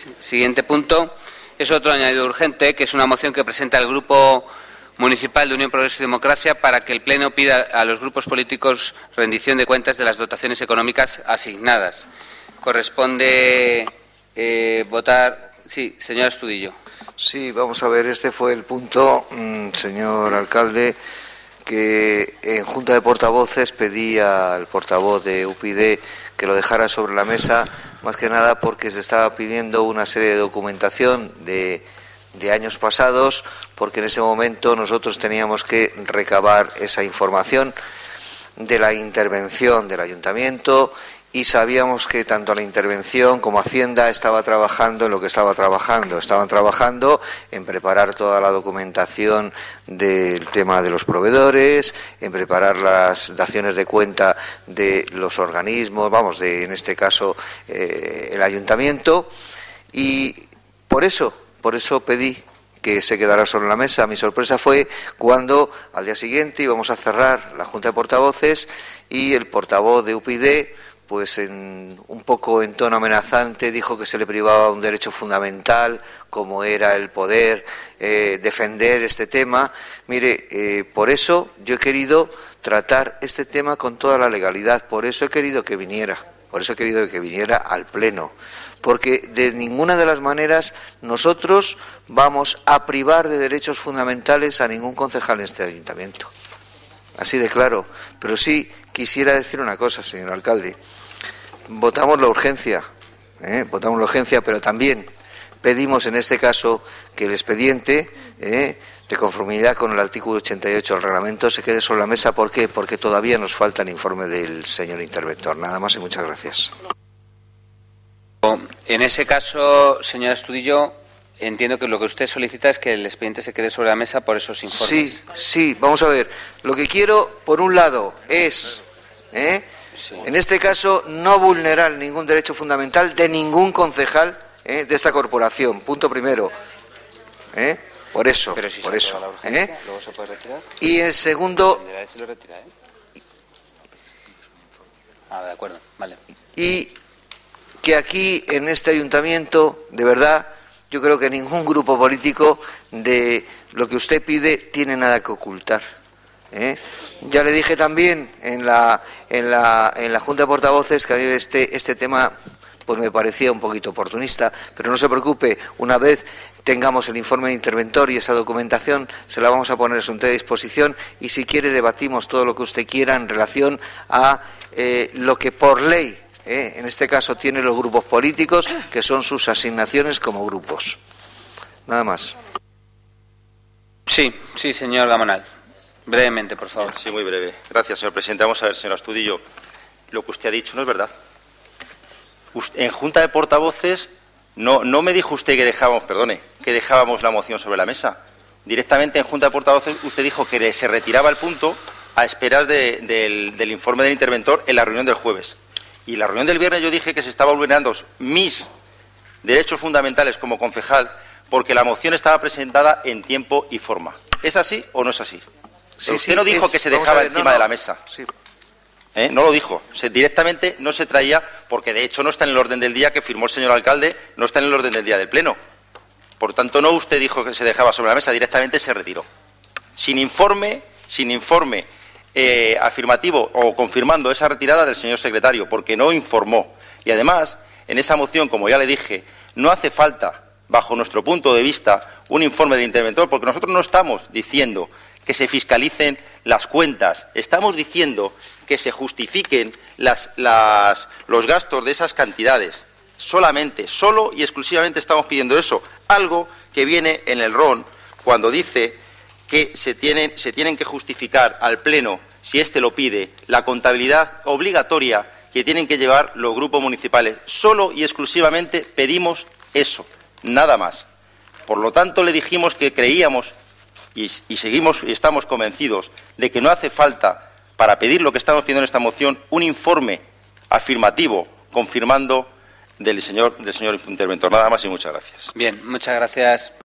Siguiente punto. Es otro añadido urgente, que es una moción que presenta el Grupo Municipal de Unión, Progreso y Democracia para que el Pleno pida a los grupos políticos rendición de cuentas de las dotaciones económicas asignadas. Corresponde votar. Sí, señor Astudillo. Sí, vamos a ver, este fue el punto, señor alcalde, que en Junta de Portavoces pedía al portavoz de UPyD que lo dejara sobre la mesa, más que nada porque se estaba pidiendo una serie de documentación de años pasados, porque en ese momento nosotros teníamos que recabar esa información de la intervención del ayuntamiento y sabíamos que tanto la intervención como Hacienda estaba trabajando en lo que estaba trabajando. Estaban trabajando en preparar toda la documentación del tema de los proveedores, en preparar las daciones de cuenta de los organismos, en este caso el ayuntamiento, y por eso pedí que se quedara sobre la mesa. Mi sorpresa fue cuando al día siguiente íbamos a cerrar la Junta de Portavoces y el portavoz de UPyD, pues un poco en tono amenazante, dijo que se le privaba un derecho fundamental, como era el poder defender este tema. Mire, por eso yo he querido tratar este tema con toda la legalidad, por eso he querido que viniera al Pleno, porque de ninguna de las maneras nosotros vamos a privar de derechos fundamentales a ningún concejal en este ayuntamiento. Así de claro. Pero sí quisiera decir una cosa, señor alcalde. Votamos la urgencia, pero también pedimos en este caso que el expediente, de conformidad con el artículo 88 del reglamento, se quede sobre la mesa. ¿Por qué? Porque todavía nos falta el informe del señor interventor. Nada más y muchas gracias. En ese caso, señor Astudillo, entiendo que lo que usted solicita es que el expediente se quede sobre la mesa por esos informes. Sí, vamos a ver. Lo que quiero, por un lado, es, en este caso, no vulnerar ningún derecho fundamental de ningún concejal de esta corporación. Punto primero. Por eso. Pero si por eso. Luego se puede retirar. Y en segundo. Se lo retira, de acuerdo, vale. Y que aquí, en este ayuntamiento, de verdad, yo creo que ningún grupo político de lo que usted pide tiene nada que ocultar. Ya le dije también en la Junta de Portavoces que a mí este tema pues me parecía un poquito oportunista, pero no se preocupe, una vez tengamos el informe de interventor y esa documentación se la vamos a poner a su entera disposición, y si quiere debatimos todo lo que usted quiera en relación a lo que por ley en este caso tienen los grupos políticos, que son sus asignaciones como grupos. Nada más. Sí, señor Gamonal. Brevemente, por favor. Sí, muy breve. Gracias, señor presidente. Vamos a ver, señor Astudillo, lo que usted ha dicho no es verdad. En Junta de Portavoces no me dijo usted que dejábamos la moción sobre la mesa. Directamente en Junta de Portavoces usted dijo que se retiraba el punto a esperas del informe del interventor en la reunión del jueves. Y en la reunión del viernes yo dije que se estaban vulnerando mis derechos fundamentales como concejal porque la moción estaba presentada en tiempo y forma. ¿Es así o no es así? Usted no dijo que se dejaba encima de la mesa. Sí. No lo dijo. Directamente no se traía, porque de hecho no está en el orden del día que firmó el señor alcalde, no está en el orden del día del Pleno. Por tanto, no usted dijo que se dejaba sobre la mesa, directamente se retiró. Sin informe afirmativo o confirmando esa retirada del señor secretario, porque no informó. Y además, en esa moción, como ya le dije, no hace falta, bajo nuestro punto de vista, un informe del interventor, porque nosotros no estamos diciendo que se fiscalicen las cuentas, estamos diciendo que se justifiquen los gastos de esas cantidades. Solo y exclusivamente estamos pidiendo eso, algo que viene en el RON cuando dice que se tienen que justificar al Pleno, si éste lo pide, la contabilidad obligatoria que tienen que llevar los grupos municipales. Solo y exclusivamente pedimos eso, nada más. Por lo tanto, le dijimos que creíamos y seguimos y estamos convencidos de que no hace falta, para pedir lo que estamos pidiendo en esta moción, un informe afirmativo confirmando del señor interventor. Nada más y muchas gracias. Bien, muchas gracias.